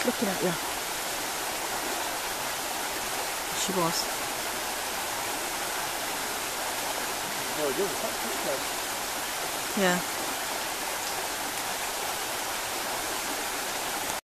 looking at you. She was. No, it doesn't. Yeah.